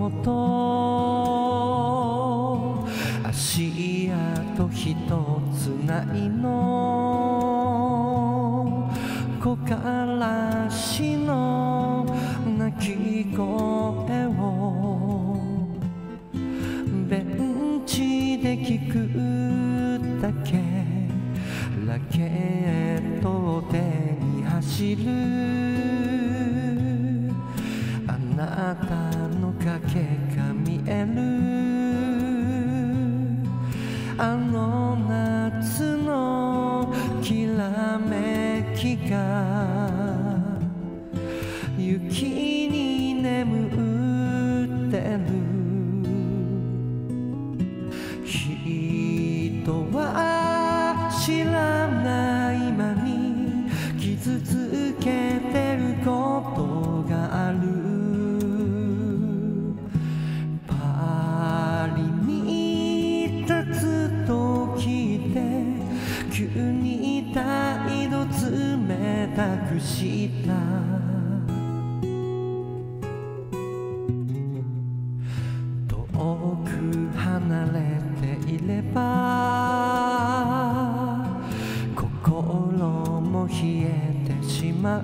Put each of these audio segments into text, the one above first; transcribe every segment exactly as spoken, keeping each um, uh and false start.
と足跡ひとつないの木からしの鳴き声をベンチで聞くだけラケットを手に走るあなたの影が見えるあの夏のきらめきが雪に眠ってる人は知らない間に傷つけてることがあるパリに立つ時で急に態度冷たくした遠く離れていれば心も冷えてしまう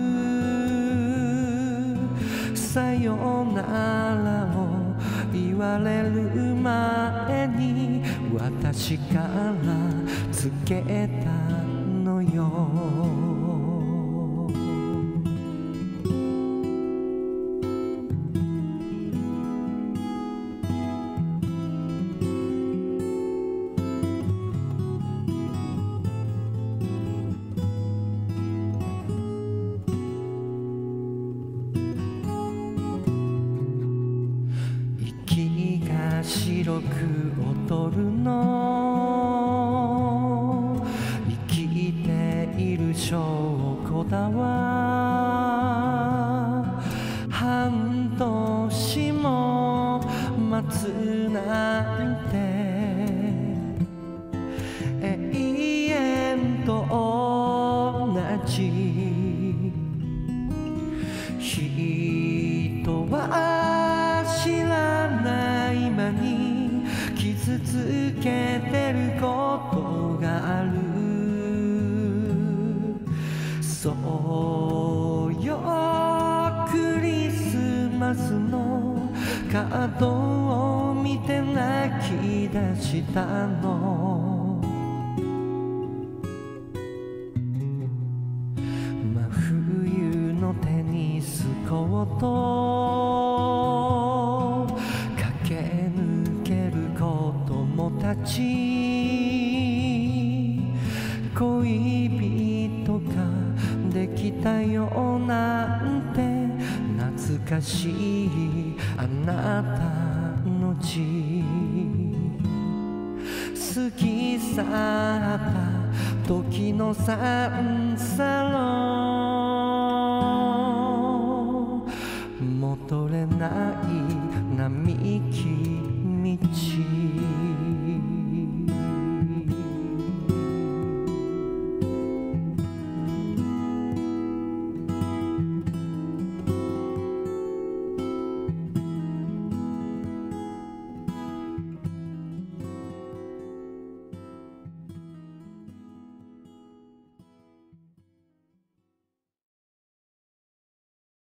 さよならを言われる前に私から告げたのよ白く踊るの生きている証拠だわ半年も待つなんて永遠と同じ人は知らない間に傷つけてることがあるそうよクリスマスのカードを見て泣き出したの真冬のテニスコートたち恋人ができたよなんて懐かしいあなたの字過ぎ去った時のサンサロン戻れない